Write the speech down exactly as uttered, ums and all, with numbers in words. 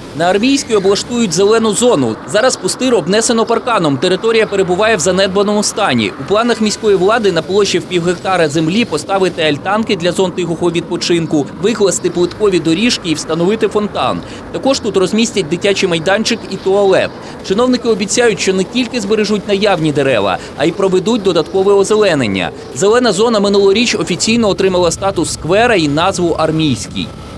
На Армійській облаштують зелену зону. Зараз пустир обнесено парканом. Територія перебуває в занедбаному стані. У планах міської влади на площі в півгектара землі поставити альтанки для зон тихого відпочинку, викласти плиткові доріжки і встановити фонтан. Також тут розмістять дитячий майданчик і туалет. Чиновники обіцяють, що не тільки збережуть наявні дерева, а й проведуть додаткове озеленення. Зелена зона минулоріч офіційно отримала статус сквера і назву Армійський.